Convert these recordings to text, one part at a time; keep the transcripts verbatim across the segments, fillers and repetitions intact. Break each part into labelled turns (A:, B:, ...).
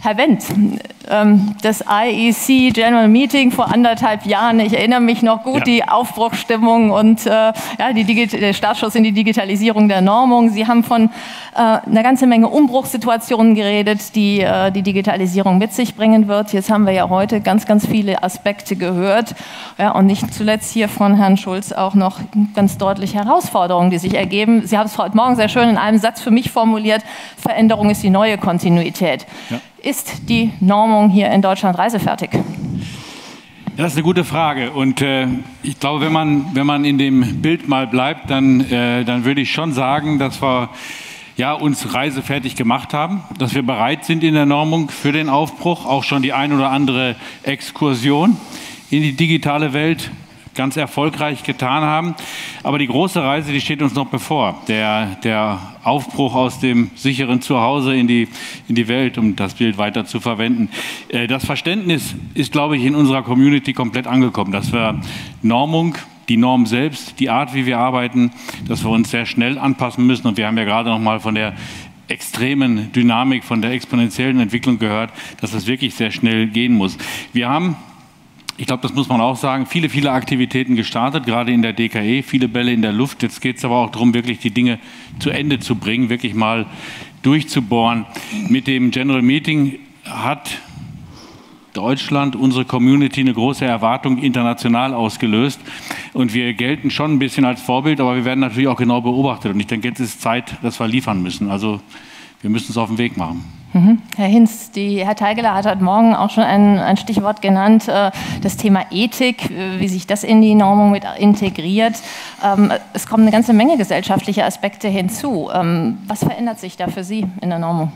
A: Herr Wendt, ähm, das I E C General Meeting vor anderthalb Jahren, ich erinnere mich noch gut, ja. Die Aufbruchsstimmung und äh, ja, die Digi- der Startschuss in die Digitalisierung der Normung. Sie haben von äh, einer ganzen Menge Umbruchssituationen geredet, die äh, die Digitalisierung mit sich bringen wird. Jetzt haben wir ja heute ganz, ganz viele Aspekte gehört, ja, und nicht zuletzt hier von Herrn Schulz auch noch ganz deutliche Herausforderungen, die sich ergeben. Sie haben es heute Morgen sehr schön in einem Satz für mich formuliert: Veränderung ist die neue Kontinuität. Ja. Ist die Normung hier in Deutschland reisefertig?
B: Das ist eine gute Frage. Und äh, ich glaube, wenn man, wenn man in dem Bild mal bleibt, dann, äh, dann würde ich schon sagen, dass wir ja, uns reisefertig gemacht haben, dass wir bereit sind in der Normung für den Aufbruch, auch schon die ein oder andere Exkursion in die digitale Welt ganz erfolgreich getan haben. Aber die große Reise, die steht uns noch bevor. Der, der Aufbruch aus dem sicheren Zuhause in die, in die Welt, um das Bild weiter zu verwenden. Das Verständnis ist, glaube ich, in unserer Community komplett angekommen, dass wir Normung, die Norm selbst, die Art, wie wir arbeiten, dass wir uns sehr schnell anpassen müssen. Und wir haben ja gerade noch mal von der extremen Dynamik, von der exponentiellen Entwicklung gehört, dass das wirklich sehr schnell gehen muss. Wir haben, ich glaube, das muss man auch sagen, viele, viele Aktivitäten gestartet, gerade in der D K E, viele Bälle in der Luft. Jetzt geht es aber auch darum, wirklich die Dinge zu Ende zu bringen, wirklich mal durchzubohren. Mit dem General Meeting hat Deutschland, unsere Community, eine große Erwartung international ausgelöst. Und wir gelten schon ein bisschen als Vorbild, aber wir werden natürlich auch genau beobachtet. Und ich denke, jetzt ist Zeit, dass wir liefern müssen. Also wir müssen es auf den Weg machen.
A: Mhm. Herr Hinz, die, Herr Teigeler hat heute Morgen auch schon ein, ein Stichwort genannt, äh, das Thema Ethik, äh, wie sich das in die Normung mit integriert. Ähm, es kommen eine ganze Menge gesellschaftliche Aspekte hinzu. Ähm, was verändert sich da für Sie in der Normung?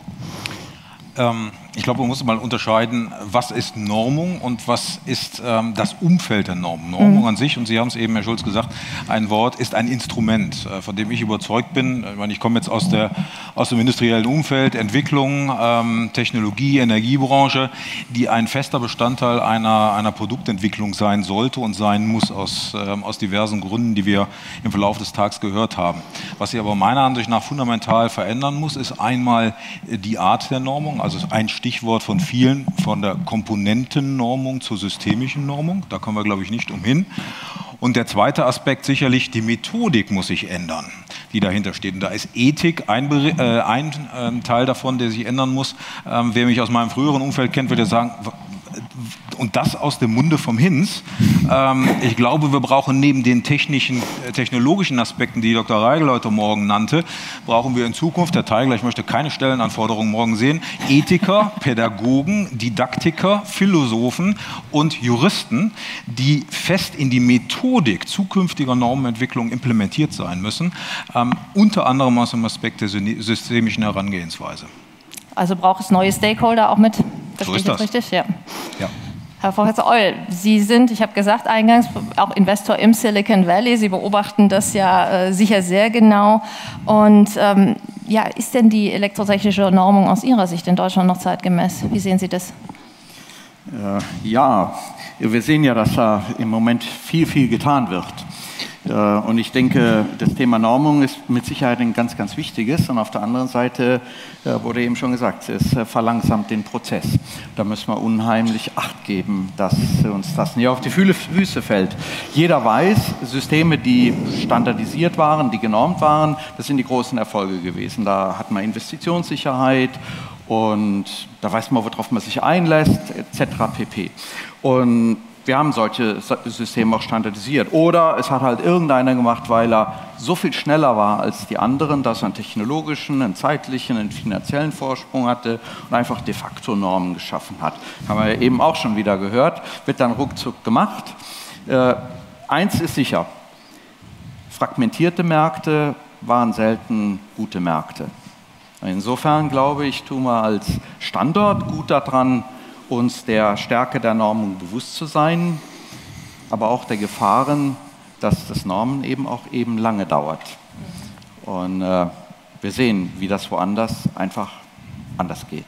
C: Ähm, ich glaube, man muss mal unterscheiden, was ist Normung und was ist ähm, das Umfeld der Normung. Normung mhm. an sich, und Sie haben es eben, Herr Schulz, gesagt, ein Wort ist ein Instrument, äh, von dem ich überzeugt bin. Ich meine, ich komme jetzt aus, der, aus dem industriellen Umfeld, Entwicklung, ähm, Technologie, Energiebranche, die ein fester Bestandteil einer, einer Produktentwicklung sein sollte und sein muss, aus, ähm, aus diversen Gründen, die wir im Verlauf des Tages gehört haben. Was sich aber meiner Ansicht nach fundamental verändern muss, ist einmal die Art der Normung, also ein Stichwort von vielen, von der Komponentennormung zur systemischen Normung. Da kommen wir, glaube ich, nicht umhin. Und der zweite Aspekt sicherlich, die Methodik muss sich ändern, die dahinter steht. Und da ist Ethik ein, äh, ein äh, Teil davon, der sich ändern muss. Ähm, wer mich aus meinem früheren Umfeld kennt, würde sagen, und das aus dem Munde vom Hinz. Ähm, ich glaube, wir brauchen neben den technischen, äh, technologischen Aspekten, die Doktor Reigel heute Morgen nannte, brauchen wir in Zukunft, Herr Teigler, ich möchte keine Stellenanforderungen morgen sehen, Ethiker, Pädagogen, Didaktiker, Philosophen und Juristen, die fest in die Methodik zukünftiger Normenentwicklung implementiert sein müssen, ähm, unter anderem aus dem Aspekt der systemischen Herangehensweise.
A: Also braucht es neue Stakeholder auch mit? Verstehe ich das richtig? Ja. Ja. Herr Professor Eul, Sie sind, ich habe gesagt eingangs, auch Investor im Silicon Valley. Sie beobachten das ja äh, sicher sehr genau. Und ähm, ja, ist denn die elektrotechnische Normung aus Ihrer Sicht in Deutschland noch zeitgemäß? Wie sehen Sie das?
D: Äh, ja, wir sehen ja, dass da im Moment viel, viel getan wird. Und ich denke, das Thema Normung ist mit Sicherheit ein ganz, ganz wichtiges. Und auf der anderen Seite wurde eben schon gesagt, es verlangsamt den Prozess. Da müssen wir unheimlich Acht geben, dass uns das nicht auf die Füße fällt. Jeder weiß, Systeme, die standardisiert waren, die genormt waren, das sind die großen Erfolge gewesen. Da hat man Investitionssicherheit und da weiß man, worauf man sich einlässt, et cetera pp. Und wir haben solche Systeme auch standardisiert. Oder es hat halt irgendeiner gemacht, weil er so viel schneller war als die anderen, dass er einen technologischen, einen zeitlichen, einen finanziellen Vorsprung hatte und einfach de facto Normen geschaffen hat. Haben wir eben auch schon wieder gehört, wird dann ruckzuck gemacht. Äh, eins ist sicher, fragmentierte Märkte waren selten gute Märkte. Insofern glaube ich, tun wir als Standort gut daran, uns der Stärke der Normung bewusst zu sein, aber auch der Gefahren, dass das Normen eben auch eben lange dauert. Und äh, wir sehen, wie das woanders einfach anders geht.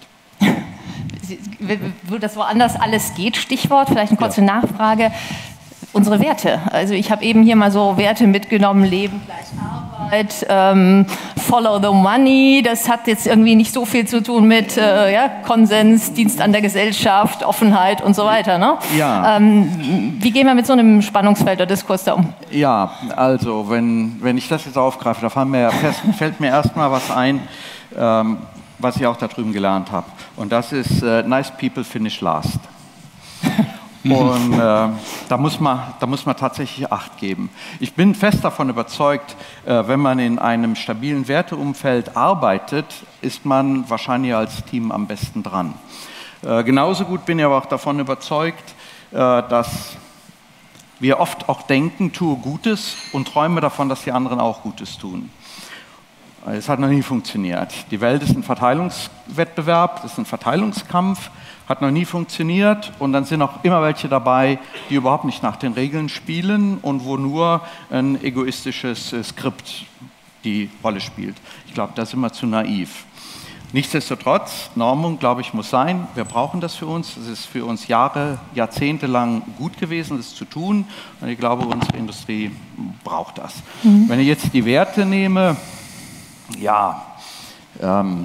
A: Wo das woanders alles geht, Stichwort, vielleicht eine kurze ja. Nachfrage. Unsere Werte, also ich habe eben hier mal so Werte mitgenommen, Leben gleich Arbeit, Offenheit, ähm, Follow the Money. Das hat jetzt irgendwie nicht so viel zu tun mit äh, ja, Konsens, Dienst an der Gesellschaft, Offenheit und so weiter. Ne?
D: Ja.
A: Ähm, wie gehen wir mit so einem Spannungsfeld oder Diskurs da um?
D: Ja, also wenn, wenn ich das jetzt aufgreife, da fallen mir, fällt mir erstmal was ein, ähm, was ich auch da drüben gelernt habe. Und das ist äh, Nice People Finish Last. Und äh, da, muss man, da muss man tatsächlich Acht geben. Ich bin fest davon überzeugt, äh, wenn man in einem stabilen Werteumfeld arbeitet, ist man wahrscheinlich als Team am besten dran. Äh, genauso gut bin ich aber auch davon überzeugt, äh, dass wir oft auch denken, tue Gutes und träume davon, dass die anderen auch Gutes tun. Es hat noch nie funktioniert. Die Welt ist ein Verteilungswettbewerb, das ist ein Verteilungskampf, hat noch nie funktioniert und dann sind auch immer welche dabei, die überhaupt nicht nach den Regeln spielen und wo nur ein egoistisches Skript die Rolle spielt. Ich glaube, da sind wir zu naiv. Nichtsdestotrotz, Normung, glaube ich, muss sein. Wir brauchen das für uns. Es ist für uns Jahre, Jahrzehnte lang gut gewesen, das zu tun. Und ich glaube, unsere Industrie braucht das. Mhm. Wenn ich jetzt die Werte nehme, ja, ähm,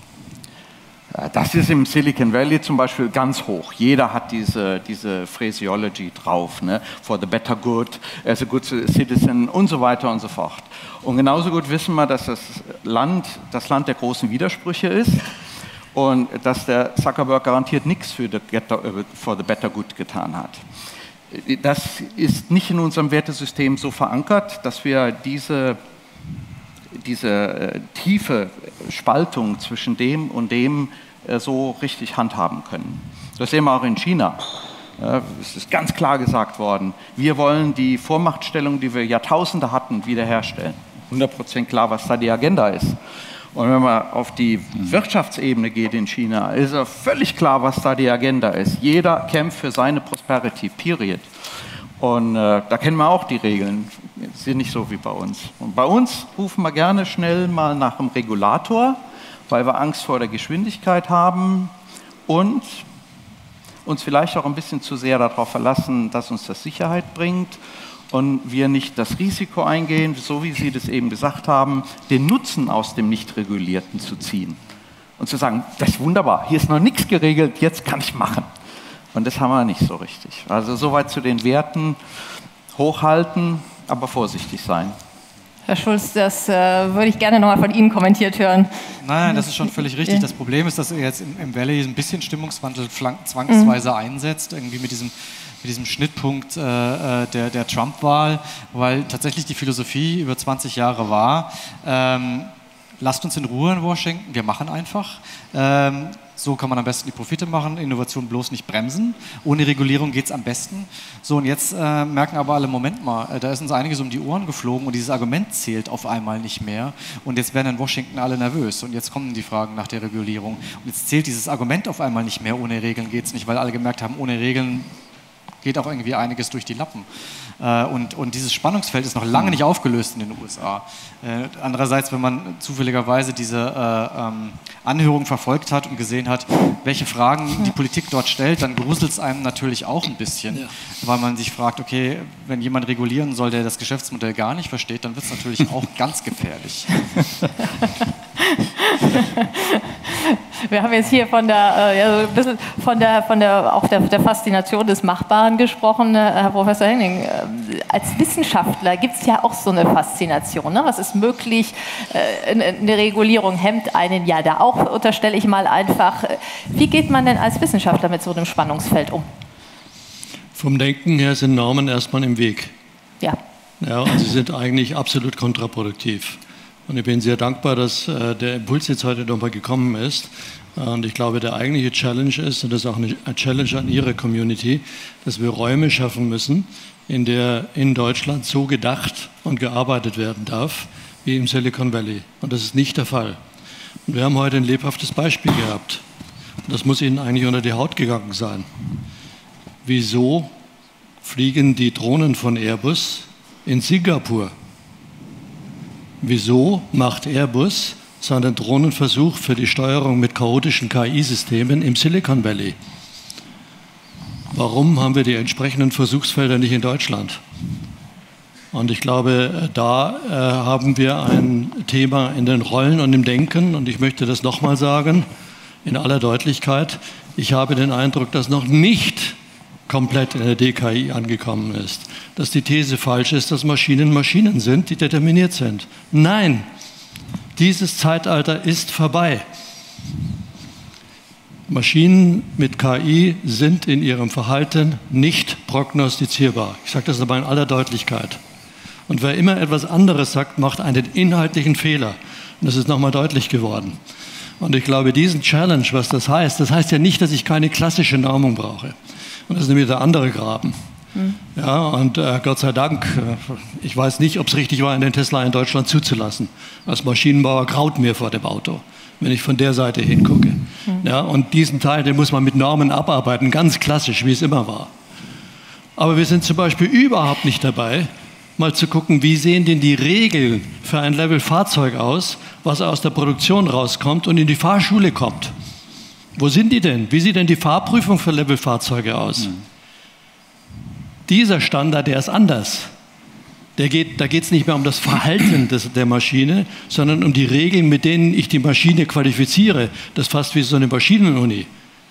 D: das ist im Silicon Valley zum Beispiel ganz hoch. Jeder hat diese, diese Phraseology drauf, ne? For the better good, as a good citizen und so weiter und so fort. Und genauso gut wissen wir, dass das Land das Land der großen Widersprüche ist und dass der Zuckerberg garantiert nichts für the, for the better good getan hat. Das ist nicht in unserem Wertesystem so verankert, dass wir diese diese äh, tiefe Spaltung zwischen dem und dem äh, so richtig handhaben können. Das sehen wir auch in China. Äh, es ist ganz klar gesagt worden, wir wollen die Vormachtstellung, die wir Jahrtausende hatten, wiederherstellen. hundert Prozent klar, was da die Agenda ist. Und wenn man auf die Wirtschaftsebene geht in China, ist ja völlig klar, was da die Agenda ist. Jeder kämpft für seine Prosperity, period. Und äh, da kennen wir auch die Regeln, sind nicht so wie bei uns. Und bei uns rufen wir gerne schnell mal nach einem Regulator, weil wir Angst vor der Geschwindigkeit haben und uns vielleicht auch ein bisschen zu sehr darauf verlassen, dass uns das Sicherheit bringt und wir nicht das Risiko eingehen, so wie Sie das eben gesagt haben, den Nutzen aus dem Nicht-Regulierten zu ziehen. Und zu sagen, das ist wunderbar, hier ist noch nichts geregelt, jetzt kann ich machen. Und das haben wir nicht so richtig. Also soweit zu den Werten, hochhalten, aber vorsichtig sein.
A: Herr Schulz, das äh, würde ich gerne nochmal von Ihnen kommentiert hören.
E: Nein, das ist schon völlig richtig. Das Problem ist, dass er jetzt im, im Valley ein bisschen Stimmungswandel zwangsweise mhm. einsetzt, irgendwie mit diesem, mit diesem Schnittpunkt äh, der, der Trump-Wahl, weil tatsächlich die Philosophie über zwanzig Jahre war, ähm, lasst uns in Ruhe in Washington, wir machen einfach. Ähm, So kann man am besten die Profite machen, Innovation bloß nicht bremsen. Ohne Regulierung geht es am besten. So, und jetzt äh, merken aber alle, Moment mal, äh, da ist uns einiges um die Ohren geflogen und dieses Argument zählt auf einmal nicht mehr. Und jetzt werden in Washington alle nervös. Und jetzt kommen die Fragen nach der Regulierung. Und jetzt zählt dieses Argument auf einmal nicht mehr, ohne Regeln geht es nicht, weil alle gemerkt haben, ohne Regeln geht auch irgendwie einiges durch die Lappen. Äh, und, und dieses Spannungsfeld ist noch lange nicht aufgelöst in den U S A. Äh, andererseits, wenn man zufälligerweise diese äh, ähm, Anhörung verfolgt hat und gesehen hat, welche Fragen die Politik dort stellt, dann gruselt es einem natürlich auch ein bisschen, ja. Weil man sich fragt, okay, wenn jemand regulieren soll, der das Geschäftsmodell gar nicht versteht, dann wird es natürlich auch ganz gefährlich.
A: Wir haben jetzt hier von der, äh, ja, so ein bisschen von der, von der, auch der, der Faszination des Machbaren gesprochen, äh, Herr Professor Henning. Äh, als Wissenschaftler gibt es ja auch so eine Faszination. Ne? Was ist möglich? Äh, eine Regulierung hemmt einen ja da auch, unterstelle ich mal einfach. Wie geht man denn als Wissenschaftler mit so einem Spannungsfeld um?
F: Vom Denken her sind Normen erstmal im Weg.
A: Ja.
F: Ja, und sie sind eigentlich absolut kontraproduktiv. Und ich bin sehr dankbar, dass äh, der Impuls jetzt heute nochmal gekommen ist. Und ich glaube, der eigentliche Challenge ist, und das ist auch eine Challenge an Ihre Community, dass wir Räume schaffen müssen, in der in Deutschland so gedacht und gearbeitet werden darf, wie im Silicon Valley. Und das ist nicht der Fall. Und wir haben heute ein lebhaftes Beispiel gehabt. Und das muss Ihnen eigentlich unter die Haut gegangen sein. Wieso fliegen die Drohnen von Airbus in Singapur? Wieso macht Airbus seinen Drohnenversuch für die Steuerung mit chaotischen K I-Systemen im Silicon Valley? Warum haben wir die entsprechenden Versuchsfelder nicht in Deutschland? Und ich glaube, da äh, haben wir ein Thema in den Rollen und im Denken. Und ich möchte das nochmal sagen, in aller Deutlichkeit. Ich habe den Eindruck, dass noch nicht komplett in der D K I angekommen ist. Dass die These falsch ist, dass Maschinen Maschinen sind, die determiniert sind. Nein, dieses Zeitalter ist vorbei. Maschinen mit K I sind in ihrem Verhalten nicht prognostizierbar. Ich sage das aber in aller Deutlichkeit. Und wer immer etwas anderes sagt, macht einen inhaltlichen Fehler. Und das ist nochmal deutlich geworden. Und ich glaube, diesen Challenge, was das heißt, das heißt ja nicht, dass ich keine klassische Normung brauche. Und das ist nämlich der andere Graben. Mhm. Ja, und äh, Gott sei Dank, äh, ich weiß nicht, ob es richtig war, den Tesla in Deutschland zuzulassen. Als Maschinenbauer graut mir vor dem Auto, wenn ich von der Seite hingucke. Mhm. Ja, und diesen Teil, den muss man mit Normen abarbeiten, ganz klassisch, wie es immer war. Aber wir sind zum Beispiel überhaupt nicht dabei, mal zu gucken, wie sehen denn die Regeln für ein Level Fahrzeug aus, was aus der Produktion rauskommt und in die Fahrschule kommt. Wo sind die denn? Wie sieht denn die Fahrprüfung für Level-Fahrzeuge aus? Mhm. Dieser Standard, der ist anders. Der geht, da geht es nicht mehr um das Verhalten des, der Maschine, sondern um die Regeln, mit denen ich die Maschine qualifiziere. Das ist fast wie so eine Maschinenuni.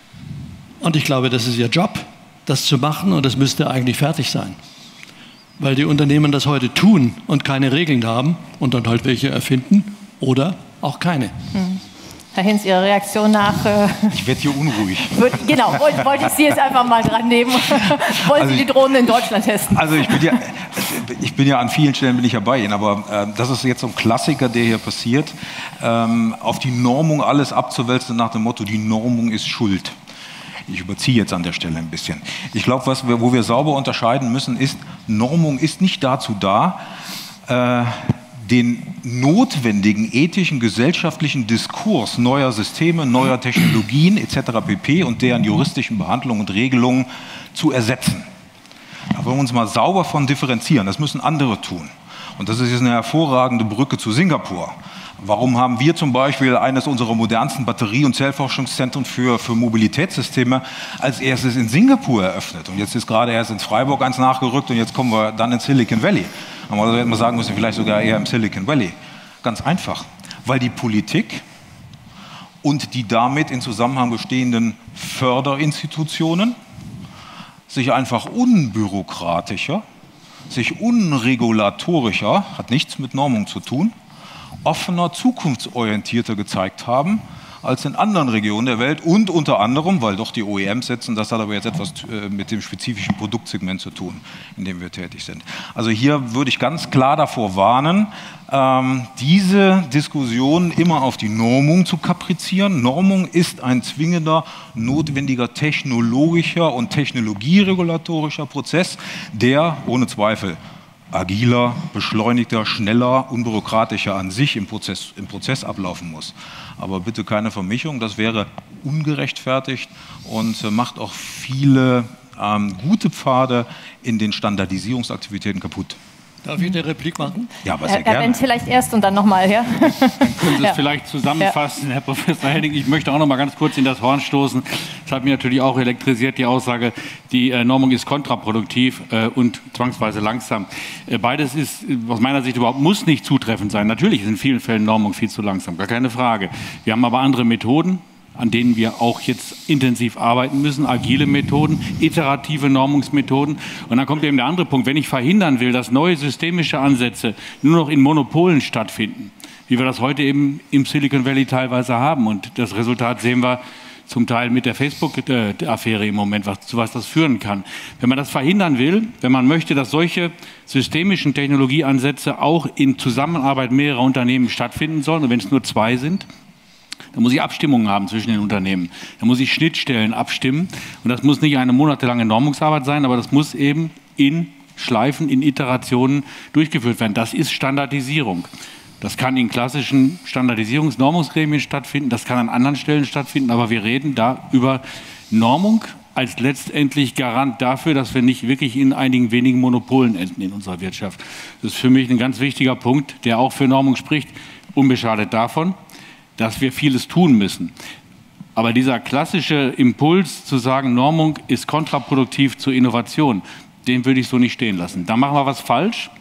F: Und ich glaube, das ist ihr Job, das zu machen, und das müsste eigentlich fertig sein. Weil die Unternehmen das heute tun und keine Regeln haben und dann halt welche erfinden oder auch keine.
A: Mhm. Herr Hinz, Ihre Reaktion nach... Äh,
C: ich werde hier unruhig.
A: Wird, genau, wollte wollt ich Sie jetzt einfach mal dran nehmen. Wollen also Sie die Drohnen in Deutschland testen?
C: Also ich bin ja, ich bin ja an vielen Stellen bin ich ja bei Ihnen, aber äh, das ist jetzt so ein Klassiker, der hier passiert, ähm, auf die Normung alles abzuwälzen nach dem Motto, die Normung ist schuld. Ich überziehe jetzt an der Stelle ein bisschen. Ich glaube, was wir, wo wir sauber unterscheiden müssen, ist, Normung ist nicht dazu da, äh, den notwendigen ethischen, gesellschaftlichen Diskurs neuer Systeme, neuer Technologien et cetera pp. Und deren juristischen Behandlung und Regelungen zu ersetzen. Da wollen wir uns mal sauber von differenzieren. Das müssen andere tun. Und das ist jetzt eine hervorragende Brücke zu Singapur. Warum haben wir zum Beispiel eines unserer modernsten Batterie- und Zellforschungszentren für, für Mobilitätssysteme als erstes in Singapur eröffnet? Und jetzt ist gerade erst in Freiburg eins nachgerückt und jetzt kommen wir dann in Silicon Valley. Aber hätte man sagen müssen, vielleicht sogar eher im Silicon Valley. Ganz einfach, weil die Politik und die damit in Zusammenhang bestehenden Förderinstitutionen sich einfach unbürokratischer, sich unregulatorischer, hat nichts mit Normung zu tun, offener, zukunftsorientierter gezeigt haben als in anderen Regionen der Welt und unter anderem, weil doch die O E Ms setzen, das hat aber jetzt etwas äh, mit dem spezifischen Produktsegment zu tun, in dem wir tätig sind. Also hier würde ich ganz klar davor warnen, ähm, diese Diskussion immer auf die Normung zu kaprizieren. Normung ist ein zwingender, notwendiger technologischer und technologieregulatorischer Prozess, der ohne Zweifel agiler, beschleunigter, schneller, unbürokratischer an sich im Prozess, im Prozess ablaufen muss. Aber bitte keine Vermischung, das wäre ungerechtfertigt und äh, macht auch viele ähm, gute Pfade in den Standardisierungsaktivitäten kaputt.
F: Darf ich eine Replik machen?
C: Ja, aber sehr
A: Herr,
C: gerne.
A: Herr Wendt, vielleicht erst und dann nochmal, ja?
B: Dann können Sie es
A: ja.
B: vielleicht zusammenfassen, ja. Herr Professor Helding. Ich möchte auch noch mal ganz kurz in das Horn stoßen. Das hat mich natürlich auch elektrisiert, die Aussage, die äh, Normung ist kontraproduktiv äh, und zwangsweise langsam. Äh, beides ist äh, aus meiner Sicht überhaupt, muss nicht zutreffend sein. Natürlich ist in vielen Fällen Normung viel zu langsam, gar keine Frage. Wir haben aber andere Methoden, an denen wir auch jetzt intensiv arbeiten müssen, agile Methoden, iterative Normungsmethoden. Und dann kommt eben der andere Punkt, wenn ich verhindern will, dass neue systemische Ansätze nur noch in Monopolen stattfinden, wie wir das heute eben im Silicon Valley teilweise haben. Und das Resultat sehen wir zum Teil mit der Facebook-Affäre im Moment, was, zu was das führen kann. Wenn man das verhindern will, wenn man möchte, dass solche systemischen Technologieansätze auch in Zusammenarbeit mehrerer Unternehmen stattfinden sollen, und wenn es nur zwei sind, da muss ich Abstimmungen haben zwischen den Unternehmen. Da muss ich Schnittstellen abstimmen. Und das muss nicht eine monatelange Normungsarbeit sein, aber das muss eben in Schleifen, in Iterationen durchgeführt werden. Das ist Standardisierung. Das kann in klassischen Standardisierungs-Normungsgremien stattfinden, das kann an anderen Stellen stattfinden, aber wir reden da über Normung als letztendlich Garant dafür, dass wir nicht wirklich in einigen wenigen Monopolen enden in unserer Wirtschaft. Das ist für mich ein ganz wichtiger Punkt, der auch für Normung spricht, unbeschadet davon, dass wir vieles tun müssen. Aber dieser klassische Impuls zu sagen, Normung ist kontraproduktiv zur Innovation, den würde ich so nicht stehen lassen. Da machen wir was falsch,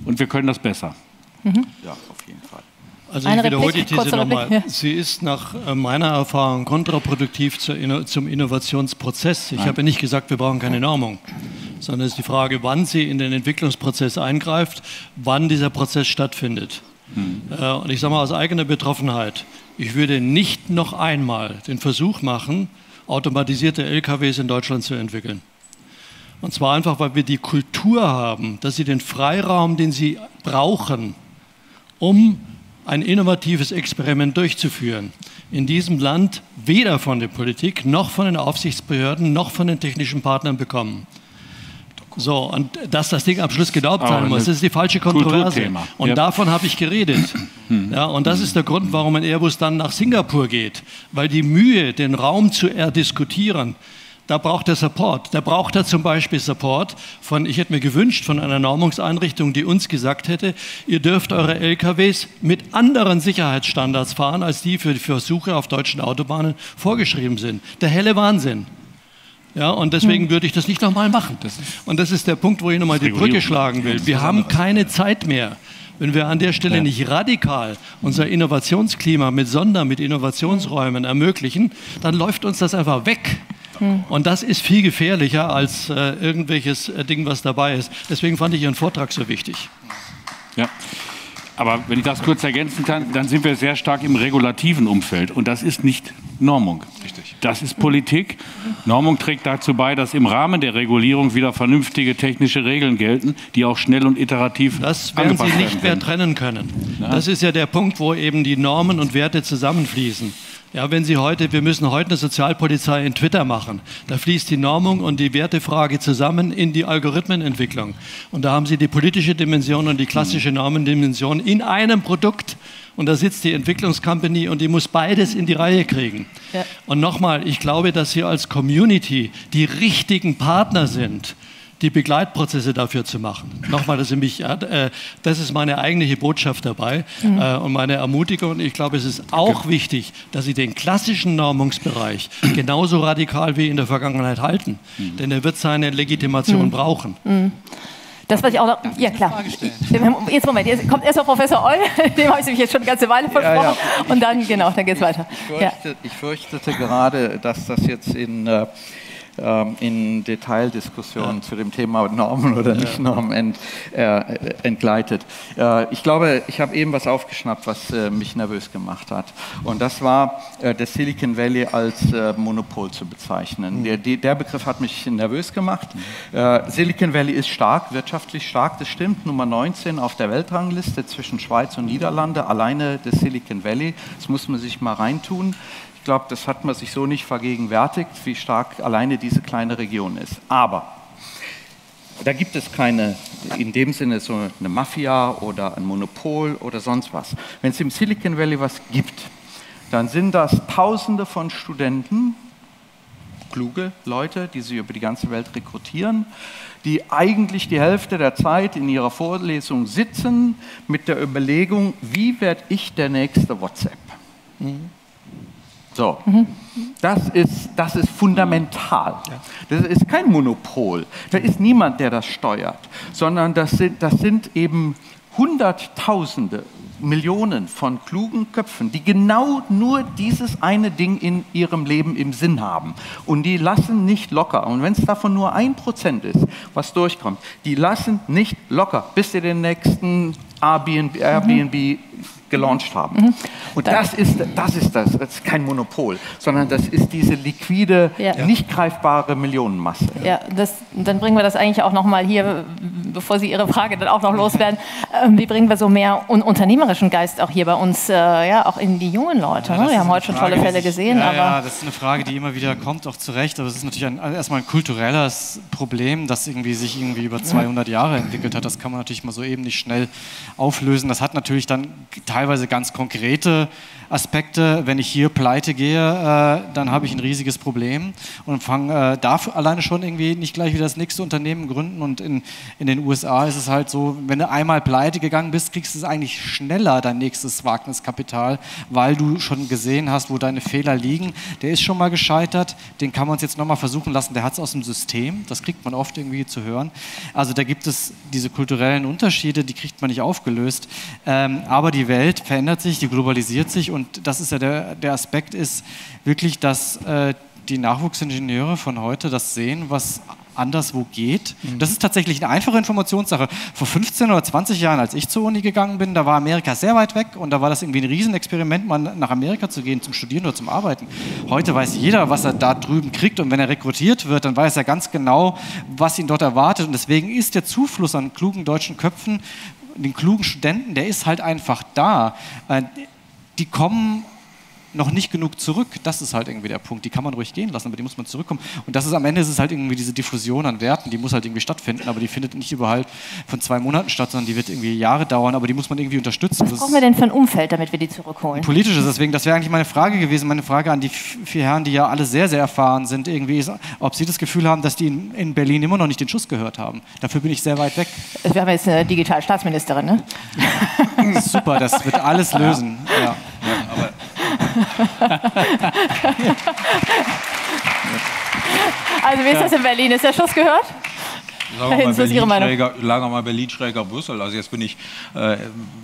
B: und wir können das besser.
D: Mhm. Ja, auf jeden Fall.
F: Also ich wiederhole die These nochmal. Ja. Sie ist nach meiner Erfahrung kontraproduktiv zur, zum Innovationsprozess. Ich Nein. habe nicht gesagt, wir brauchen keine Normung, sondern es ist die Frage, wann sie in den Entwicklungsprozess eingreift, wann dieser Prozess stattfindet. Hm. Und ich sage mal aus eigener Betroffenheit, ich würde nicht noch einmal den Versuch machen, automatisierte L K Ws in Deutschland zu entwickeln. Und zwar einfach, weil wir die Kultur haben, dass sie den Freiraum, den sie brauchen, um ein innovatives Experiment durchzuführen, in diesem Land weder von der Politik noch von den Aufsichtsbehörden noch von den technischen Partnern bekommen. So, und dass das Ding am Schluss gedauert sein muss, das ist die falsche Kontroverse. Und ja. davon habe ich geredet. Ja, und das ist der Grund, warum ein Airbus dann nach Singapur geht. Weil die Mühe, den Raum zu erdiskutieren, da braucht er Support. Da braucht er zum Beispiel Support von, ich hätte mir gewünscht, von einer Normungseinrichtung, die uns gesagt hätte, ihr dürft eure L K Ws mit anderen Sicherheitsstandards fahren, als die für die Versuche auf deutschen Autobahnen vorgeschrieben sind. Der helle Wahnsinn. Ja, und deswegen würde ich das nicht nochmal machen. Und das ist der Punkt, wo ich nochmal die Brücke schlagen will. Wir haben keine Zeit mehr. Wenn wir an der Stelle ja. nicht radikal unser Innovationsklima mit Sonder-, mit Innovationsräumen ermöglichen, dann läuft uns das einfach weg. Und das ist viel gefährlicher als äh, irgendwelches äh, Ding, was dabei ist. Deswegen fand ich Ihren Vortrag so wichtig.
B: Ja. Aber wenn ich das kurz ergänzen kann, dann sind wir sehr stark im regulativen Umfeld. Und das ist nicht Normung. Richtig. Das ist Politik. Normung trägt dazu bei, dass im Rahmen der Regulierung wieder vernünftige technische Regeln gelten, die auch schnell und iterativ
F: Das werden Sie nicht mehr trennen können. Ja. Das ist ja der Punkt, wo eben die Normen und Werte zusammenfließen. Ja, wenn Sie heute, wir müssen heute eine Sozialpolizei in Twitter machen, da fließt die Normung und die Wertefrage zusammen in die Algorithmenentwicklung. Und da haben Sie die politische Dimension und die klassische Normendimension in einem Produkt. Und da sitzt die Entwicklungscompany und die muss beides in die Reihe kriegen. Ja. Und nochmal, ich glaube, dass Sie als Community die richtigen Partner sind, die Begleitprozesse dafür zu machen. Nochmal, das ist, mich, äh, das ist meine eigentliche Botschaft dabei mhm. äh, und meine Ermutigung. Und ich glaube, es ist auch wichtig, dass Sie den klassischen Normungsbereich genauso radikal wie in der Vergangenheit halten. Mhm. Denn er wird seine Legitimation mhm. brauchen.
A: Mhm. Das, was ich auch noch, ja klar, jetzt Moment, jetzt kommt erst noch Professor Eul, dem habe ich nämlich jetzt schon eine ganze Weile versprochen, ja, ja. und dann, genau, dann geht es weiter.
D: Ich, fürchte, ja. ich fürchtete gerade, dass das jetzt in... Äh, in Detaildiskussionen ja. zu dem Thema Normen oder nicht Normen ent, äh, entgleitet. Äh, ich glaube, ich habe eben was aufgeschnappt, was äh, mich nervös gemacht hat. Und das war, äh, das Silicon Valley als äh, Monopol zu bezeichnen. Mhm. Der, der Begriff hat mich nervös gemacht. Mhm. Äh, Silicon Valley ist stark, wirtschaftlich stark, das stimmt. Nummer neunzehn auf der Weltrangliste zwischen Schweiz und Niederlande, alleine das Silicon Valley. Das muss man sich mal reintun. Ich glaube, das hat man sich so nicht vergegenwärtigt, wie stark alleine diese kleine Region ist. Aber da gibt es keine, in dem Sinne so eine Mafia oder ein Monopol oder sonst was. Wenn es im Silicon Valley was gibt, dann sind das Tausende von Studenten, kluge Leute, die sie über die ganze Welt rekrutieren, die eigentlich die Hälfte der Zeit in ihrer Vorlesung sitzen mit der Überlegung, wie werde ich der nächste WhatsApp? Mhm. So, mhm. das, ist, das ist fundamental. Das ist kein Monopol. Da ist niemand, der das steuert, sondern das sind, das sind eben Hunderttausende, Millionen von klugen Köpfen, die genau nur dieses eine Ding in ihrem Leben im Sinn haben. Und die lassen nicht locker. Und wenn es davon nur ein Prozent ist, was durchkommt, die lassen nicht locker, bis sie den nächsten Airbnb, Airbnb mhm. gelauncht haben. Mhm. Und das ist, das ist das, das ist kein Monopol, sondern das ist diese liquide, ja. nicht greifbare Millionenmasse.
A: Ja, das, dann bringen wir das eigentlich auch noch mal hier, bevor Sie Ihre Frage dann auch noch loswerden, äh, wie bringen wir so mehr un unternehmerischen Geist auch hier bei uns, äh, ja, auch in die jungen Leute. Ja, ne? Wir haben heute schon tolle Fälle gesehen.
E: Ja,
A: aber
E: ja, das ist eine Frage, die immer wieder kommt, auch zu Recht, aber es ist natürlich ein, erstmal ein kulturelles Problem, das irgendwie sich irgendwie über zweihundert Jahre entwickelt hat. Das kann man natürlich mal so eben nicht schnell auflösen. Das hat natürlich dann teilweise teilweise ganz konkrete Aspekte. Wenn ich hier pleite gehe, äh, dann habe ich ein riesiges Problem und fange äh, dafür alleine schon irgendwie nicht gleich wieder das nächste Unternehmen gründen. Und in, in den U S A ist es halt so, wenn du einmal pleite gegangen bist, kriegst du es eigentlich schneller, dein nächstes Wagniskapital, weil du schon gesehen hast, wo deine Fehler liegen. Der ist schon mal gescheitert, den kann man uns jetzt nochmal versuchen lassen, der hat es aus dem System, das kriegt man oft irgendwie zu hören. Also da gibt es diese kulturellen Unterschiede, die kriegt man nicht aufgelöst. Ähm, aber die Welt verändert sich, die globalisiert sich und Und das ist ja der, der Aspekt ist wirklich, dass äh, die Nachwuchsingenieure von heute das sehen, was anderswo geht. Mhm. Das ist tatsächlich eine einfache Informationssache. Vor fünfzehn oder zwanzig Jahren, als ich zur Uni gegangen bin, da war Amerika sehr weit weg und da war das irgendwie ein Riesenexperiment, mal nach Amerika zu gehen, zum Studieren oder zum Arbeiten. Heute weiß jeder, was er da drüben kriegt und wenn er rekrutiert wird, dann weiß er ganz genau, was ihn dort erwartet und deswegen ist der Zufluss an klugen deutschen Köpfen, den klugen Studenten, der ist halt einfach da. Äh, Die kommen noch nicht genug zurück. Das ist halt irgendwie der Punkt. Die kann man ruhig gehen lassen, aber die muss man zurückkommen. Und das ist am Ende ist es halt irgendwie diese Diffusion an Werten, die muss halt irgendwie stattfinden, aber die findet nicht überall von zwei Monaten statt, sondern die wird irgendwie Jahre dauern, aber die muss man irgendwie unterstützen.
A: Was brauchen wir denn für ein Umfeld, damit wir die zurückholen?
E: Politisches, deswegen, das wäre eigentlich meine Frage gewesen, meine Frage an die vier Herren, die ja alle sehr, sehr erfahren sind, irgendwie, ist, ob sie das Gefühl haben, dass die in, in Berlin immer noch nicht den Schuss gehört haben. Dafür bin ich sehr weit weg.
A: Wir haben jetzt eine Digitalstaatsministerin, ne?
E: Super, das wird alles lösen. Ja. Ja, aber
A: also wie ist das in Berlin? Ist der Schuss gehört?
C: Sagen wir mal, Berlin schräger, lagen wir mal Berlin schräger Brüssel. Also jetzt bin ich, äh,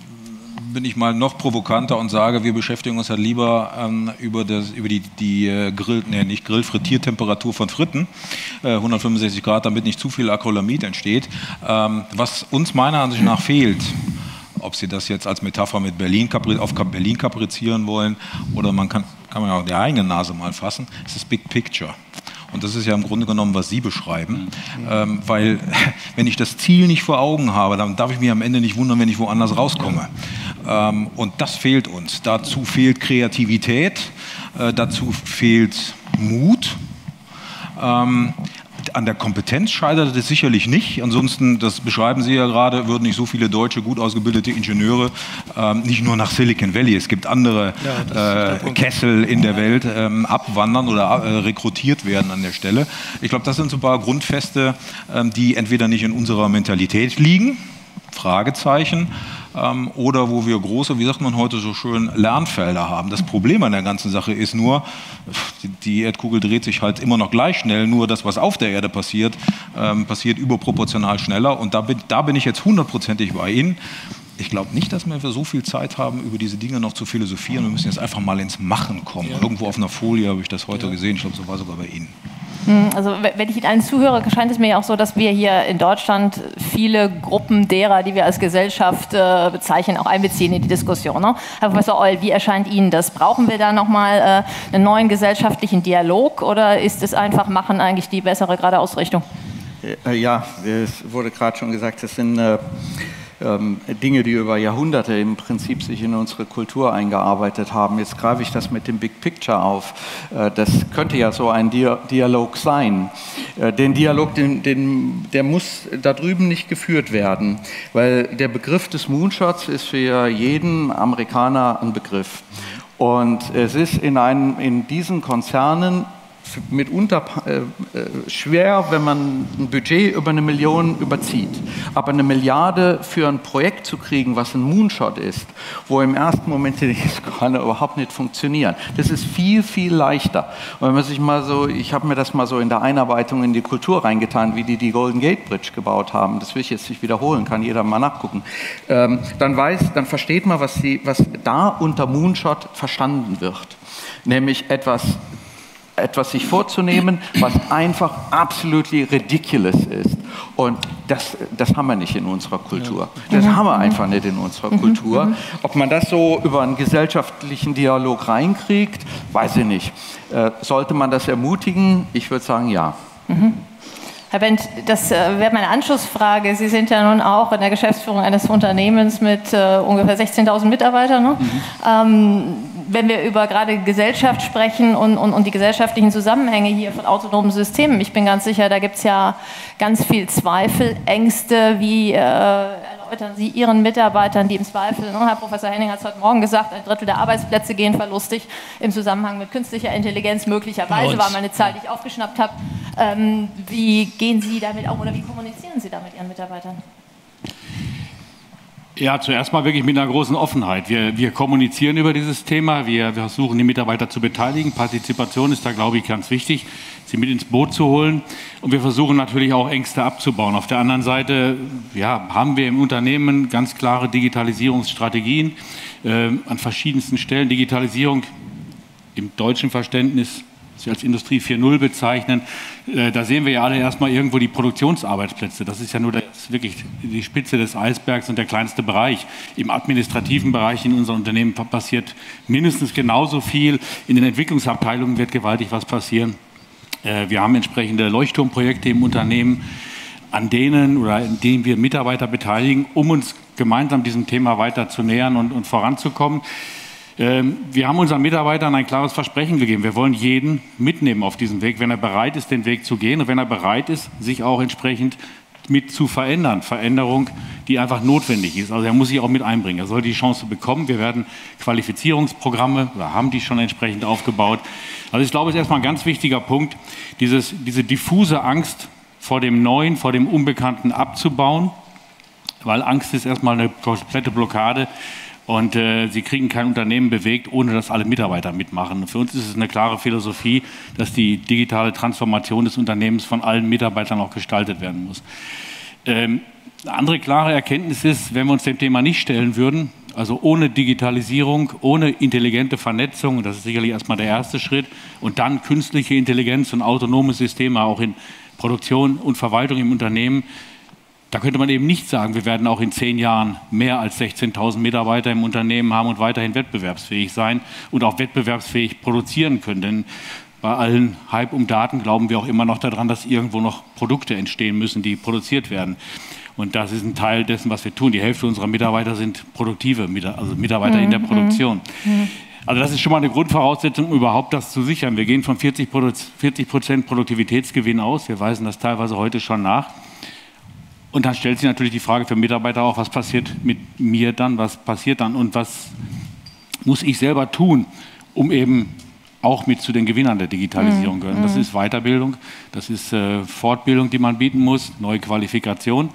C: bin ich mal noch provokanter und sage, wir beschäftigen uns halt lieber ähm, über, das, über die, die äh, Grill, nee, nicht Grill, Frittiertemperatur von Fritten, äh, hundertfünfundsechzig Grad, damit nicht zu viel Acrylamid entsteht. Ähm, was uns meiner Ansicht nach fehlt, ob Sie das jetzt als Metapher mit Berlin auf Berlin kaprizieren wollen oder man kann, kann man auch die eigene Nase mal fassen, ist das Big Picture. Und das ist ja im Grunde genommen, was Sie beschreiben. Mhm. Ähm, weil, wenn ich das Ziel nicht vor Augen habe, dann darf ich mich am Ende nicht wundern, wenn ich woanders rauskomme. Ähm, und das fehlt uns. Dazu fehlt Kreativität, äh, dazu fehlt Mut. Ähm, An der Kompetenz scheitert es sicherlich nicht. Ansonsten, das beschreiben Sie ja gerade, würden nicht so viele deutsche, gut ausgebildete Ingenieure ähm, nicht nur nach Silicon Valley, es gibt andere ja, äh, Kessel in der Welt, ähm, abwandern oder äh, rekrutiert werden an der Stelle. Ich glaube, das sind so ein paar Grundfeste, ähm, die entweder nicht in unserer Mentalität liegen, Fragezeichen, ähm, oder wo wir große, wie sagt man heute so schön, Lernfelder haben. Das Problem an der ganzen Sache ist nur, die, die Erdkugel dreht sich halt immer noch gleich schnell, nur das, was auf der Erde passiert, ähm, passiert überproportional schneller und da bin, da bin ich jetzt hundertprozentig bei Ihnen. Ich glaube nicht, dass wir so viel Zeit haben, über diese Dinge noch zu philosophieren. Wir müssen jetzt einfach mal ins Machen kommen. Ja. Irgendwo auf einer Folie habe ich das heute ja. gesehen, ich glaube, so war sogar bei Ihnen.
A: Also wenn ich Ihnen allen zuhöre, scheint es mir ja auch so, dass wir hier in Deutschland viele Gruppen derer, die wir als Gesellschaft äh, bezeichnen, auch einbeziehen in die Diskussion. Ne? Herr Professor Eul, wie erscheint Ihnen das? Brauchen wir da nochmal äh, einen neuen gesellschaftlichen Dialog oder ist es einfach Machen eigentlich die bessere gerade Ausrichtung?
D: Ja, es wurde gerade schon gesagt, das sind äh, ähm, Dinge, die über Jahrhunderte im Prinzip sich in unsere Kultur eingearbeitet haben. Jetzt greife ich das mit dem Big Picture auf. Äh, das könnte ja so ein Dia- Dialog sein. Äh, den Dialog, den, den, der muss da drüben nicht geführt werden, weil der Begriff des Moonshots ist für jeden Amerikaner ein Begriff. Und es ist in, einem, in diesen Konzernen mitunter äh, schwer, wenn man ein Budget über eine Million überzieht. Aber eine Milliarde für ein Projekt zu kriegen, was ein Moonshot ist, wo im ersten Moment denke, das kann überhaupt nicht funktionieren. Das ist viel, viel leichter. Und wenn man sich mal so, ich habe mir das mal so in der Einarbeitung in die Kultur reingetan, wie die die Golden Gate Bridge gebaut haben. Das will ich jetzt nicht wiederholen, kann jeder mal nachgucken. Ähm, dann weiß, dann versteht man, was, die, was da unter Moonshot verstanden wird. Nämlich etwas etwas sich vorzunehmen, was einfach absolut ridiculous ist. Und das, das haben wir nicht in unserer Kultur. Das haben wir einfach nicht in unserer Kultur. Ob man das so über einen gesellschaftlichen Dialog reinkriegt, weiß ich nicht. Äh, sollte man das ermutigen? Ich würde sagen, ja.
A: Mhm. Herr Bent, das äh, wäre meine Anschlussfrage. Sie sind ja nun auch in der Geschäftsführung eines Unternehmens mit äh, ungefähr sechzehntausend Mitarbeitern. Ne? Mhm. Ähm, wenn wir über gerade Gesellschaft sprechen und, und, und die gesellschaftlichen Zusammenhänge hier von autonomen Systemen, ich bin ganz sicher, da gibt es ja ganz viel Zweifel, Ängste, wie äh, erläutern Sie Ihren Mitarbeitern, die im Zweifel, ne, Herr Professor Henning hat es heute Morgen gesagt, ein Drittel der Arbeitsplätze gehen verlustig im Zusammenhang mit künstlicher Intelligenz, möglicherweise, war mal eine Zahl, die ich aufgeschnappt habe. Ähm, wie gehen Sie damit um oder wie kommunizieren Sie da mit Ihren Mitarbeitern?
B: Ja, zuerst mal wirklich mit einer großen Offenheit. Wir, wir kommunizieren über dieses Thema, wir, wir versuchen die Mitarbeiter zu beteiligen. Partizipation ist da, glaube ich, ganz wichtig, sie mit ins Boot zu holen. Und wir versuchen natürlich auch Ängste abzubauen. Auf der anderen Seite ja, haben wir im Unternehmen ganz klare Digitalisierungsstrategien äh, an verschiedensten Stellen. Digitalisierung im deutschen Verständnis, was wir als Industrie vier Punkt null bezeichnen, äh, da sehen wir ja alle erstmal irgendwo die Produktionsarbeitsplätze. Das ist ja nur das, wirklich die Spitze des Eisbergs und der kleinste Bereich. Im administrativen Bereich in unseren Unternehmen passiert mindestens genauso viel. In den Entwicklungsabteilungen wird gewaltig was passieren. Äh, wir haben entsprechende Leuchtturmprojekte im Unternehmen, an denen oder in denen wir Mitarbeiter beteiligen, um uns gemeinsam diesem Thema weiter zu nähern und, und voranzukommen. Wir haben unseren Mitarbeitern ein klares Versprechen gegeben. Wir wollen jeden mitnehmen auf diesem Weg, wenn er bereit ist, den Weg zu gehen und wenn er bereit ist, sich auch entsprechend mit zu verändern. Veränderung, die einfach notwendig ist. Also er muss sich auch mit einbringen. Er soll die Chance bekommen. Wir werden Qualifizierungsprogramme oder haben die schon entsprechend aufgebaut. Also ich glaube, es ist erstmal ein ganz wichtiger Punkt, dieses, diese diffuse Angst vor dem Neuen, vor dem Unbekannten abzubauen, weil Angst ist erstmal eine komplette Blockade. Und äh, Sie kriegen kein Unternehmen bewegt, ohne dass alle Mitarbeiter mitmachen. Für uns ist es eine klare Philosophie, dass die digitale Transformation des Unternehmens von allen Mitarbeitern auch gestaltet werden muss. Ähm, eine andere klare Erkenntnis ist, wenn wir uns dem Thema nicht stellen würden, also ohne Digitalisierung, ohne intelligente Vernetzung, und das ist sicherlich erstmal der erste Schritt, und dann künstliche Intelligenz und autonome Systeme auch in Produktion und Verwaltung im Unternehmen, da könnte man eben nicht sagen, wir werden auch in zehn Jahren mehr als sechzehntausend Mitarbeiter im Unternehmen haben und weiterhin wettbewerbsfähig sein und auch wettbewerbsfähig produzieren können. Denn bei allen Hype um Daten glauben wir auch immer noch daran, dass irgendwo noch Produkte entstehen müssen, die produziert werden. Und das ist ein Teil dessen, was wir tun. Die Hälfte unserer Mitarbeiter sind produktive, also Mitarbeiter mhm. in der Produktion. Mhm. Also das ist schon mal eine Grundvoraussetzung, um überhaupt das zu sichern. Wir gehen von vierzig Prozent Produktivitätsgewinn aus. Wir weisen das teilweise heute schon nach. Und dann stellt sich natürlich die Frage für Mitarbeiter auch, was passiert mit mir dann, was passiert dann und was muss ich selber tun, um eben auch mit zu den Gewinnern der Digitalisierung mhm. gehören. Das ist Weiterbildung, das ist äh, Fortbildung, die man bieten muss, neue Qualifikation.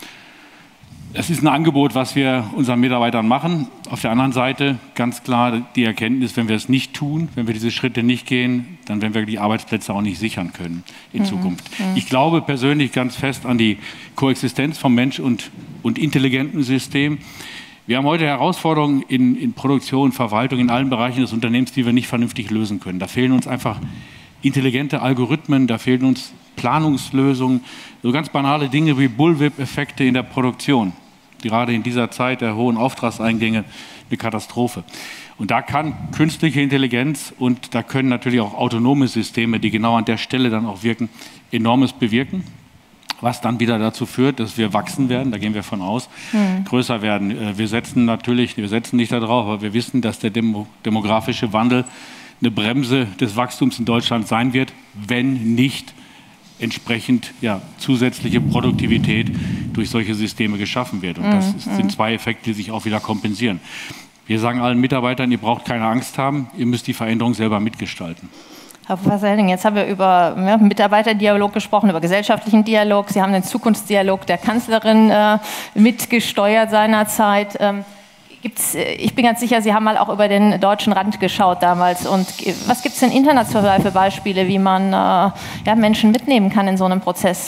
B: Das ist ein Angebot, was wir unseren Mitarbeitern machen. Auf der anderen Seite ganz klar die Erkenntnis, wenn wir es nicht tun, wenn wir diese Schritte nicht gehen, dann werden wir die Arbeitsplätze auch nicht sichern können in mhm. Zukunft. Mhm. Ich glaube persönlich ganz fest an die Koexistenz von Mensch und, und intelligentem System. Wir haben heute Herausforderungen in, in Produktion, Verwaltung, in allen Bereichen des Unternehmens, die wir nicht vernünftig lösen können. Da fehlen uns einfach intelligente Algorithmen, da fehlen uns Planungslösungen, so ganz banale Dinge wie Bullwhip-Effekte in der Produktion. Gerade in dieser Zeit der hohen Auftragseingänge eine Katastrophe. Und da kann künstliche Intelligenz und da können natürlich auch autonome Systeme, die genau an der Stelle dann auch wirken, Enormes bewirken, was dann wieder dazu führt, dass wir wachsen werden, da gehen wir von aus, mhm. größer werden. Wir setzen natürlich, wir setzen nicht darauf, aber wir wissen, dass der Demo, demografische Wandel eine Bremse des Wachstums in Deutschland sein wird, wenn nicht entsprechend ja, zusätzliche Produktivität durch solche Systeme geschaffen wird. Und das ist, sind zwei Effekte, die sich auch wieder kompensieren. Wir sagen allen Mitarbeitern, ihr braucht keine Angst haben, ihr müsst die Veränderung selber mitgestalten.
A: Herr Professor Henning, jetzt haben wir über ja, Mitarbeiterdialog gesprochen, über gesellschaftlichen Dialog. Sie haben den Zukunftsdialog der Kanzlerin äh, mitgesteuert seinerzeit. Ähm, Gibt's, ich bin ganz sicher, Sie haben mal auch über den deutschen Rand geschaut damals. Und was gibt es denn international für Beispiele, wie man äh, ja, Menschen mitnehmen kann in so einem Prozess?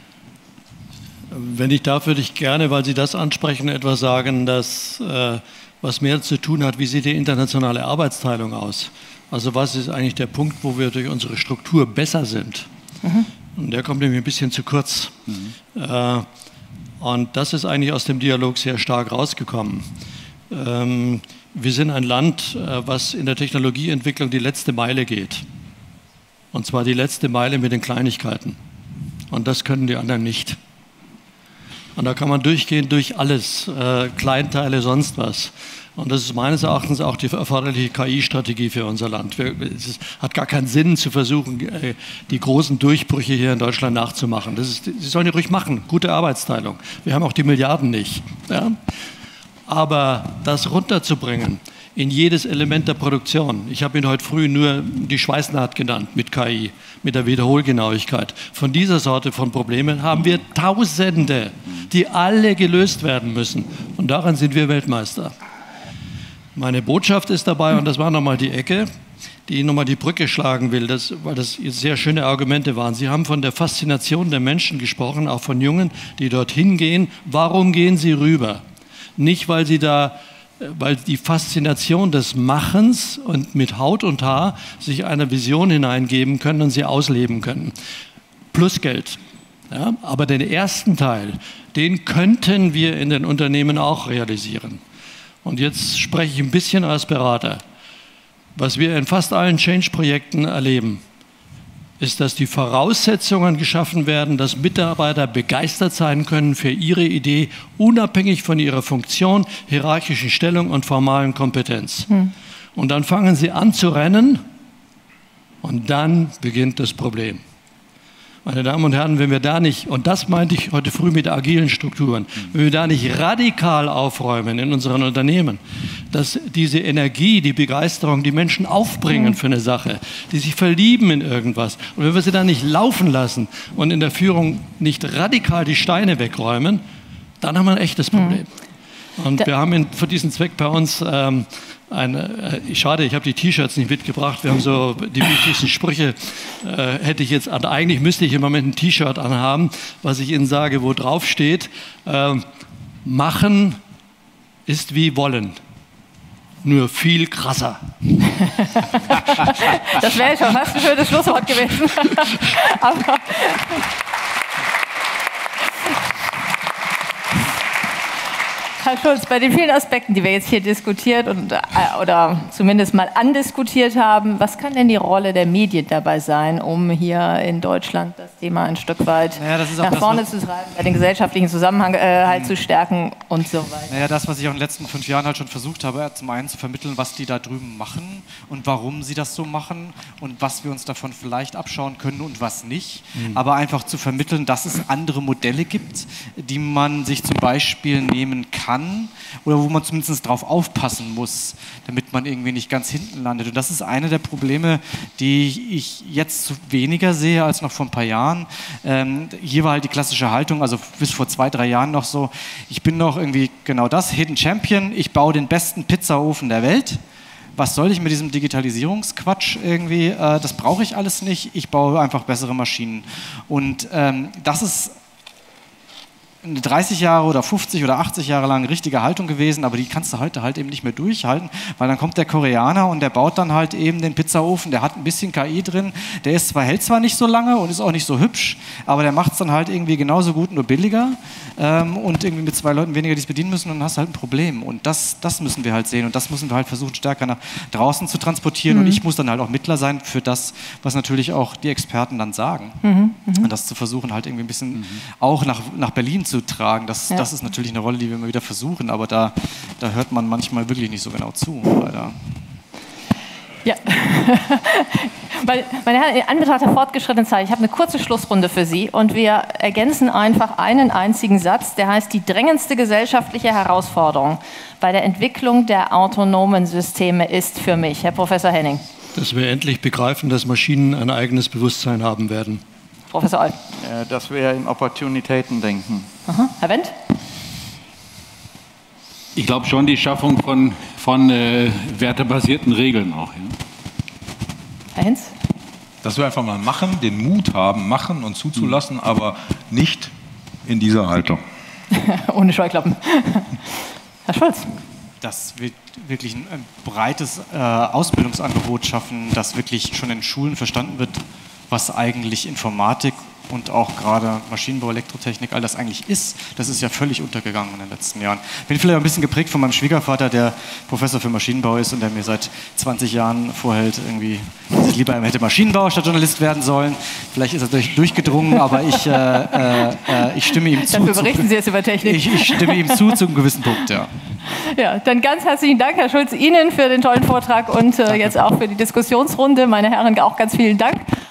F: Wenn ich darf, würde ich gerne, weil Sie das ansprechen, etwas sagen, das äh, was mehr zu tun hat, wie sieht die internationale Arbeitsteilung aus? Also was ist eigentlich der Punkt, wo wir durch unsere Struktur besser sind? Mhm. Und der kommt nämlich ein bisschen zu kurz. Mhm. Äh, und das ist eigentlich aus dem Dialog sehr stark rausgekommen. Ähm, wir sind ein Land, äh, was in der Technologieentwicklung die letzte Meile geht. Und zwar die letzte Meile mit den Kleinigkeiten. Und das können die anderen nicht. Und da kann man durchgehen durch alles, äh, Kleinteile, sonst was. Und das ist meines Erachtens auch die erforderliche K I-Strategie für unser Land. Wir, es hat gar keinen Sinn zu versuchen, die großen Durchbrüche hier in Deutschland nachzumachen. Das ist, Sie sollen die ruhig machen, gute Arbeitsteilung. Wir haben auch die Milliarden nicht. Ja? Aber das runterzubringen in jedes Element der Produktion. Ich habe Ihnen heute früh nur die Schweißnaht genannt mit K I, mit der Wiederholgenauigkeit. Von dieser Sorte von Problemen haben wir Tausende, die alle gelöst werden müssen. Und daran sind wir Weltmeister. Meine Botschaft ist dabei, und das war nochmal die Ecke, die nochmal die Brücke schlagen will, das, weil das sehr schöne Argumente waren. Sie haben von der Faszination der Menschen gesprochen, auch von Jungen, die dorthin gehen. Warum gehen sie rüber? Nicht, weil sie da, weil die Faszination des Machens und mit Haut und Haar sich eine Vision hineingeben können und sie ausleben können. Plus Geld. Ja, aber den ersten Teil, den könnten wir in den Unternehmen auch realisieren. Und jetzt spreche ich ein bisschen als Berater. Was wir in fast allen Change-Projekten erleben, ist, dass die Voraussetzungen geschaffen werden, dass Mitarbeiter begeistert sein können für ihre Idee, unabhängig von ihrer Funktion, hierarchischen Stellung und formalen Kompetenz. Hm. Und dann fangen sie an zu rennen und dann beginnt das Problem. Meine Damen und Herren, wenn wir da nicht, und das meinte ich heute früh mit agilen Strukturen, wenn wir da nicht radikal aufräumen in unseren Unternehmen, dass diese Energie, die Begeisterung, die Menschen aufbringen für eine Sache, die sich verlieben in irgendwas, und wenn wir sie da nicht laufen lassen und in der Führung nicht radikal die Steine wegräumen, dann haben wir ein echtes Problem. Und wir haben in, für diesen Zweck bei uns ähm, eine, äh, schade, ich habe die T-Shirts nicht mitgebracht, wir haben so die wichtigsten Sprüche, äh, hätte ich jetzt, also eigentlich müsste ich im Moment ein T-Shirt anhaben, was ich Ihnen sage, wo drauf steht, äh, machen ist wie wollen, nur viel krasser.
A: Das wäre schon fast ein schönes Schlusswort gewesen. Aber Herr Schulz, bei den vielen Aspekten, die wir jetzt hier diskutiert und, äh, oder zumindest mal andiskutiert haben, was kann denn die Rolle der Medien dabei sein, um hier in Deutschland das Thema ein Stück weit naja, nach vorne das, zu treiben, den gesellschaftlichen Zusammenhang äh, halt zu stärken und so weiter?
E: Naja, das, was ich auch in den letzten fünf Jahren halt schon versucht habe, zum einen zu vermitteln, was die da drüben machen und warum sie das so machen und was wir uns davon vielleicht abschauen können und was nicht. Mhm. Aber einfach zu vermitteln, dass es andere Modelle gibt, die man sich zum Beispiel nehmen kann, oder wo man zumindest drauf aufpassen muss, damit man irgendwie nicht ganz hinten landet. Und das ist eine der Probleme, die ich jetzt weniger sehe als noch vor ein paar Jahren. Ähm, hier war halt die klassische Haltung, also bis vor zwei, drei Jahren noch so, ich bin noch irgendwie genau das, Hidden Champion, ich baue den besten Pizzaofen der Welt. Was soll ich mit diesem Digitalisierungsquatsch irgendwie? Äh, das brauche ich alles nicht, ich baue einfach bessere Maschinen. Und ähm, das ist eine dreißig Jahre oder fünfzig oder achtzig Jahre lang richtige Haltung gewesen, aber die kannst du heute halt eben nicht mehr durchhalten, weil dann kommt der Koreaner und der baut dann halt eben den Pizzaofen, der hat ein bisschen K I drin, der ist zwar, hält zwar nicht so lange und ist auch nicht so hübsch, aber der macht es dann halt irgendwie genauso gut, nur billiger ähm, und irgendwie mit zwei Leuten weniger, die es bedienen müssen, und dann hast du halt ein Problem, und das, das müssen wir halt sehen und das müssen wir halt versuchen, stärker nach draußen zu transportieren, mhm. und ich muss dann halt auch Mittler sein für das, was natürlich auch die Experten dann sagen, mhm. Mhm. und das zu versuchen halt irgendwie ein bisschen mhm. auch nach, nach Berlin zu tragen. Das, ja. das ist natürlich eine Rolle, die wir immer wieder versuchen, aber da, da hört man manchmal wirklich nicht so genau zu, leider.
A: Ja. Meine Herren, in Anbetracht der fortgeschrittenen Zeit, ich habe eine kurze Schlussrunde für Sie und wir ergänzen einfach einen einzigen Satz, der heißt, die drängendste gesellschaftliche Herausforderung bei der Entwicklung der autonomen Systeme ist für mich, Herr Professor Henning.
F: Dass wir endlich begreifen, dass Maschinen ein eigenes Bewusstsein haben werden.
A: Professor Oll.
D: Äh, dass wir in Opportunitäten denken.
A: Aha. Herr Wendt?
B: Ich glaube schon die Schaffung von, von äh, wertebasierten Regeln auch. Ja.
A: Herr Hinz?
C: Dass wir einfach mal machen, den Mut haben, machen und zuzulassen, mhm. aber nicht in dieser Haltung.
A: Ohne Scheuklappen. Herr Schulz?
E: Dass wir wirklich ein, ein breites äh, Ausbildungsangebot schaffen, das wirklich schon in Schulen verstanden wird, was eigentlich Informatik und auch gerade Maschinenbau, Elektrotechnik, all das eigentlich ist, das ist ja völlig untergegangen in den letzten Jahren. Bin vielleicht ein bisschen geprägt von meinem Schwiegervater, der Professor für Maschinenbau ist und der mir seit zwanzig Jahren vorhält, irgendwie, dass ich lieber hätte Maschinenbau statt Journalist werden sollen. Vielleicht ist er durch, durchgedrungen, aber ich, äh, äh, ich stimme ihm zu.
A: Dafür berichten zu, Sie jetzt über Technik.
E: Ich, ich stimme ihm zu, zu einem gewissen Punkt, ja.
A: Ja, dann ganz herzlichen Dank, Herr Schulz, Ihnen für den tollen Vortrag und äh, jetzt auch für die Diskussionsrunde. Meine Herren, auch ganz vielen Dank.